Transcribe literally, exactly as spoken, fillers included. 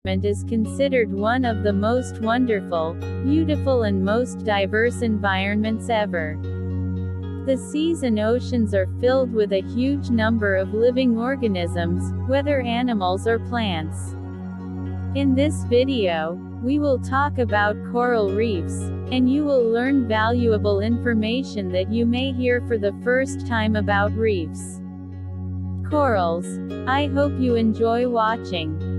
is considered one of the most wonderful, beautiful and most diverse environments ever. The seas and oceans are filled with a huge number of living organisms, whether animals or plants. In this video, we will talk about coral reefs, and you will learn valuable information that you may hear for the first time about reefs. Corals. I hope you enjoy watching.